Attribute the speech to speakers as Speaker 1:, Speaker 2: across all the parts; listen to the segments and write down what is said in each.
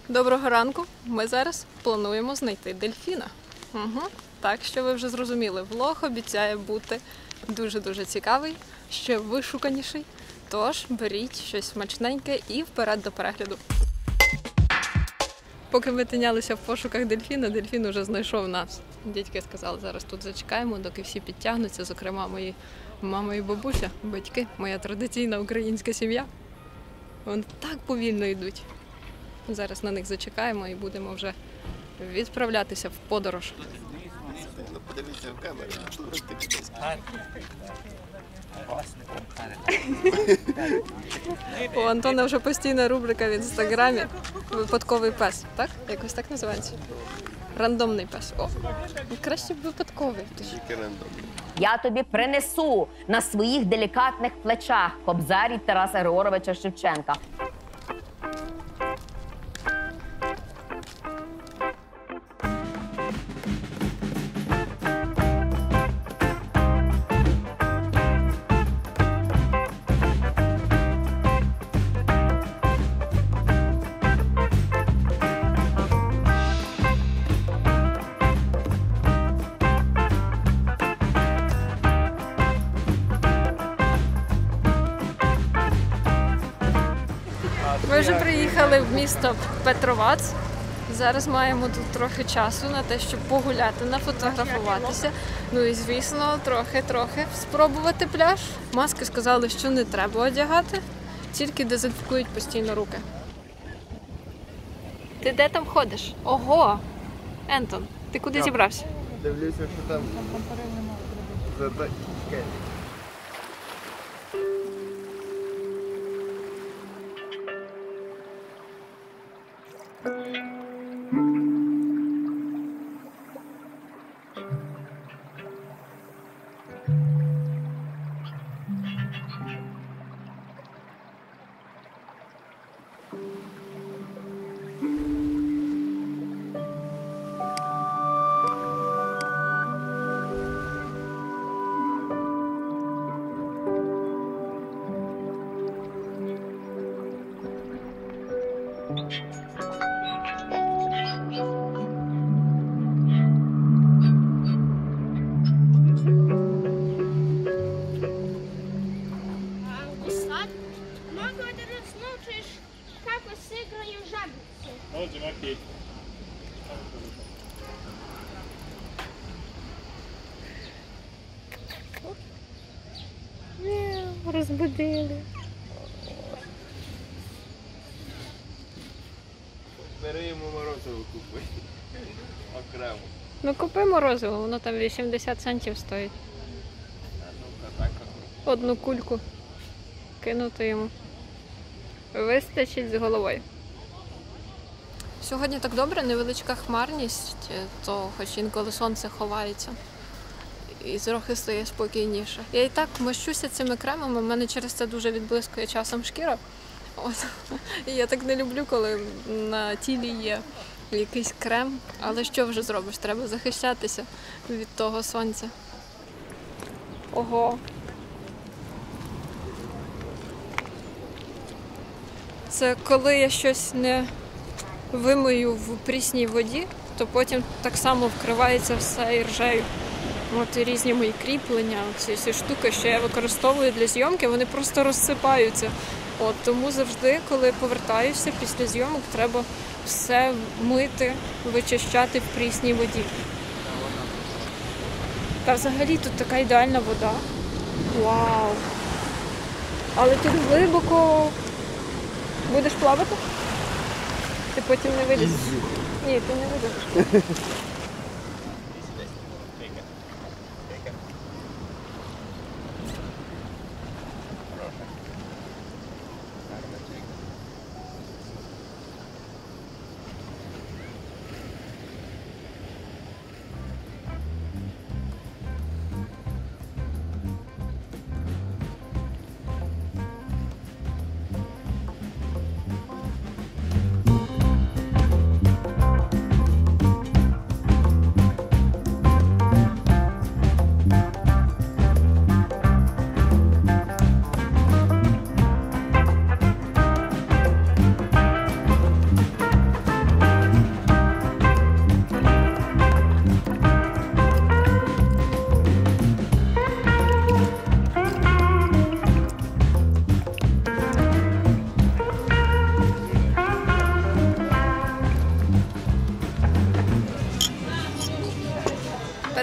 Speaker 1: Доброго ранку! Ми зараз плануємо знайти дельфіна. Так, що ви вже зрозуміли, влог обіцяє бути дуже-дуже цікавий, ще вишуканіший. Тож беріть щось смачненьке і вперед до перегляду. Поки ми тинялися в пошуках дельфіна, дельфін уже знайшов нас. Дядьки сказали, зараз тут зачекаємо, доки всі підтягнуться, зокрема мої мама і бабуся, батьки, моя традиційна українська сім'я. Вони так повільно йдуть. Зараз на них зачекаємо і будемо вже відправлятися в подорож.
Speaker 2: Ну, подивіться в камеру, що ви такі.
Speaker 1: У Антона вже постійна рубрика в інстаграмі «Випадковий пес». Так? Якось так називається? Рандомний пес. О, краще б випадковий.
Speaker 2: Тільки рандомний.
Speaker 3: Я тобі принесу на своїх делікатних плечах кобзарі Тараса Григоровича Шевченка.
Speaker 1: Ми вже приїхали в місто Петровац. Зараз маємо тут трохи часу на те, щоб погуляти, нафотографуватися. Ну і, звісно, трохи спробувати пляж. Маски сказали, що не треба одягати, тільки дезінфікують постійно руки. Ти де там ходиш? Ого! Ентон, ти куди зібрався?
Speaker 2: Дивлюся, що там за
Speaker 1: Розбудили.
Speaker 2: Бери йому морозиво купи. Окремо.
Speaker 1: Ну купи морозиво, воно там 80 центів стоїть.
Speaker 2: Так.
Speaker 1: Одну кульку кинути йому. Вистачить з головою. Сьогодні так добре, невеличка хмарність, то хоч інколи сонце ховається. І трохи стає спокійніше. Я і так мощуся цими кремами, в мене через це дуже відблискує часом шкіра. От. І я так не люблю, коли на тілі є якийсь крем. Але що вже зробиш? Треба захищатися від того сонця. Ого! Це коли я щось не вимию в прісній воді, то потім так само вкривається все іржею. От і різні мої кріплення, ці штуки, що я використовую для зйомки, вони просто розсипаються. От, тому завжди, коли повертаюся після зйомок, треба все мити, вичищати в прісній воді. Та взагалі тут така ідеальна вода. Вау! Але тут глибоко. Будеш плавати? Ти потім не вилізеш. Ні, ти не вилізеш.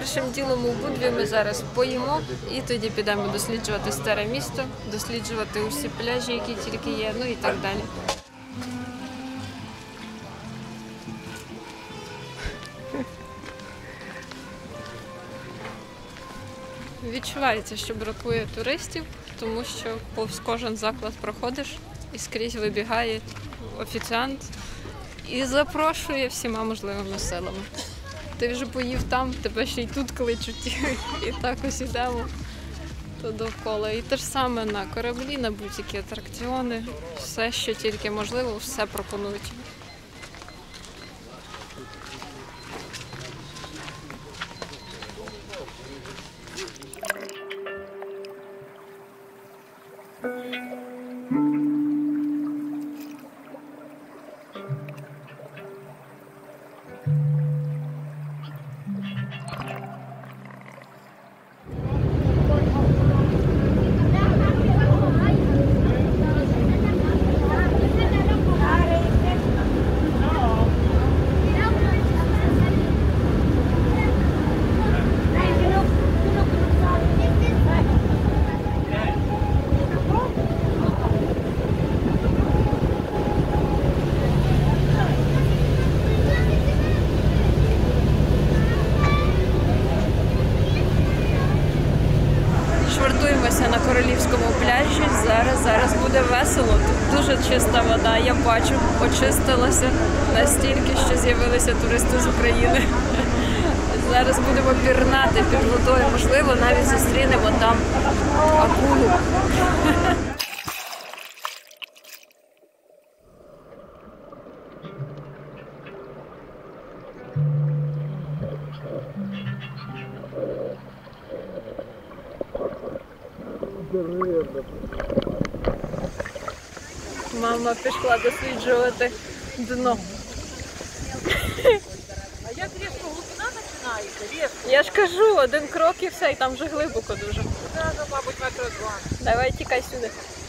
Speaker 1: Першим ділом у Будві ми зараз поїмо і тоді підемо досліджувати старе місто, досліджувати усі пляжі, які тільки є, ну і так далі. Відчувається, що бракує туристів, тому що повз кожен заклад проходиш і скрізь вибігає офіціант і запрошує всіма можливими силами. Ти вже поїв там, тебе ще й тут кличуть, і так ось ідемо то довкола. І те ж саме на кораблі, на будь-які атракціони, все, що тільки можливо, все пропонують. Швартуємося на Королівському пляжі. Зараз буде весело. Тут дуже чиста вода, я бачу, очистилася настільки, що з'явилися туристи з України. Зараз будемо пірнати під водою, можливо, навіть зустрінемо там акулу. Мама пішла досліджувати дно.
Speaker 4: А як різко глибина починається? Різко.
Speaker 1: Я ж кажу, один крок і все, і там вже глибоко дуже.
Speaker 4: Треба, мабуть, метро 2.
Speaker 1: Давай тікай сюди.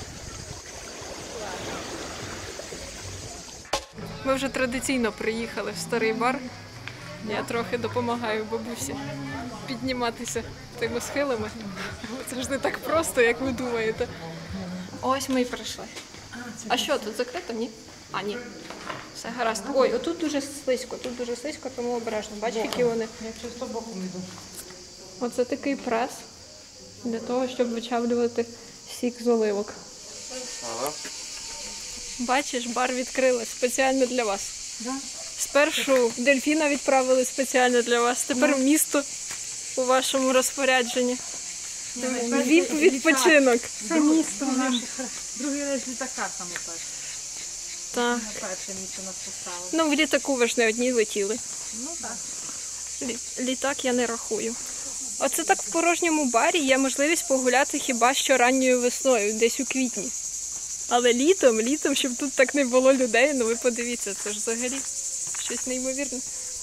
Speaker 1: Ми вже традиційно приїхали в старий бар. Я трохи допомагаю бабусі підніматися тими схилами. Це ж не так просто, як ви думаєте. Ось ми і прийшли. А що, тут закрито? Ні? А, ні. Все гаразд. Ой, отут дуже слизько, тому обережно. Бачиш, які вони?
Speaker 4: Я чисто боком йду.
Speaker 1: Оце такий прес для того, щоб вичавлювати сік з оливок.
Speaker 2: Ага.
Speaker 1: Бачиш, бар відкрили спеціально для вас.
Speaker 4: Да?
Speaker 1: Спершу дельфіна відправили спеціально для вас, тепер місто у вашому розпорядженні. Відпочинок.
Speaker 4: Це місто наше. Другий раз літака саме перше.
Speaker 1: Так.
Speaker 4: Перше місто нас поставило.
Speaker 1: Ну, в літаку ви ж не одні летіли.
Speaker 4: Ну так.
Speaker 1: Літак я не рахую. Оце так в порожньому барі є можливість погуляти хіба що ранньою весною, десь у квітні. Але літом, щоб тут так не було людей, ну ви подивіться, це ж взагалі щось неймовірне.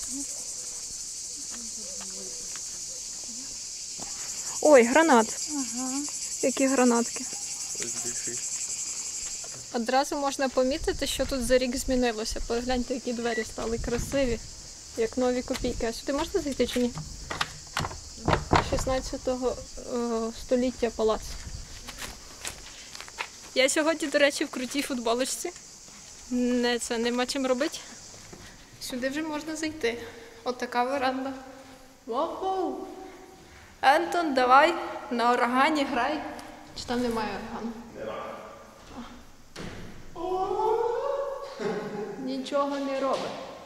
Speaker 1: Ой, гранат.
Speaker 4: Ага.
Speaker 1: Які гранатки.
Speaker 2: Ось більший.
Speaker 1: Одразу можна помітити, що тут за рік змінилося. Погляньте, які двері стали красиві, як нові копійки. А сюди можна зайти чи ні? 16 століття палац. Я сьогодні, до речі, в крутій футболочці. Нема чим робити. Сюди вже можна зайти. От така веранда. Вау! Ентон, давай на органі грай. Чи там немає органу? Нічого не робить.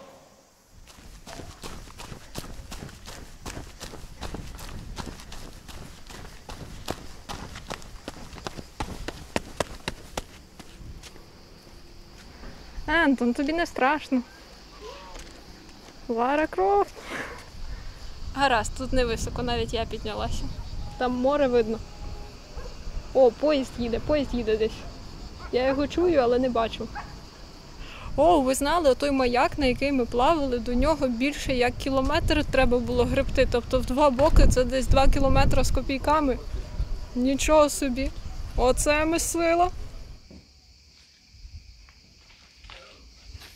Speaker 1: Ентон, тобі не страшно. Лара Крофт. Гаразд, тут не високо, навіть я піднялася. Там море видно. О, поїзд їде десь. Я його чую, але не бачу. О, ви знали, той маяк, на який ми плавали, до нього більше як кілометр треба було гребти. Тобто в два боки це десь 2 кілометри з копійками. Нічого собі. Оце ми сила.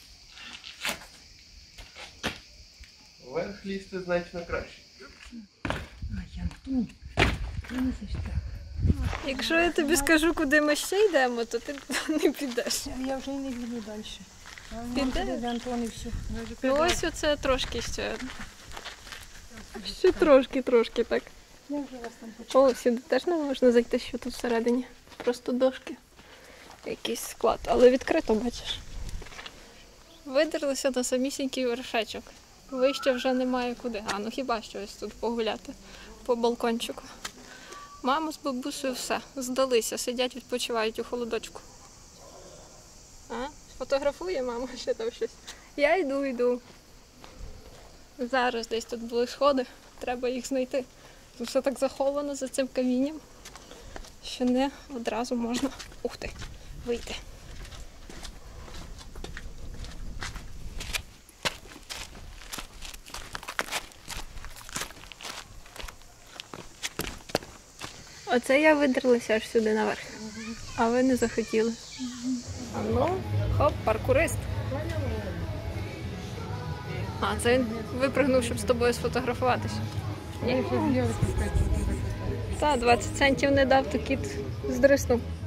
Speaker 2: Вверх лізти значно краще.
Speaker 1: Якщо я тобі скажу, куди ми ще йдемо, то ти не підеш.
Speaker 4: Я вже не піду далі.
Speaker 1: Піде?
Speaker 4: До Антони все.
Speaker 1: Ну ось оце трошки ще. Ще трошки так.
Speaker 4: Я вже вас там почула.
Speaker 1: О, сюди теж не можна зайти, що тут всередині. Просто дошки. Якийсь склад. Але відкрито, бачиш. Видерлися на самісінький вершечок. Вище вже немає куди. А, ну хіба що ось тут погуляти по балкончику. Мама з бабусею все, здалися, сидять, відпочивають у холодочку. А? Фотографує мама ще там щось. Я йду. Зараз десь тут були сходи, треба їх знайти. Тут все так заховано за цим камінням, що не одразу можна, ух ти, вийти. Оце я видерлася аж сюди наверх. А ви не захотіли. А ну, хоп, паркурист. А, це він випрыгнув, щоб з тобою сфотографуватися. Та, 20 центів не дав, то кіт здриснув.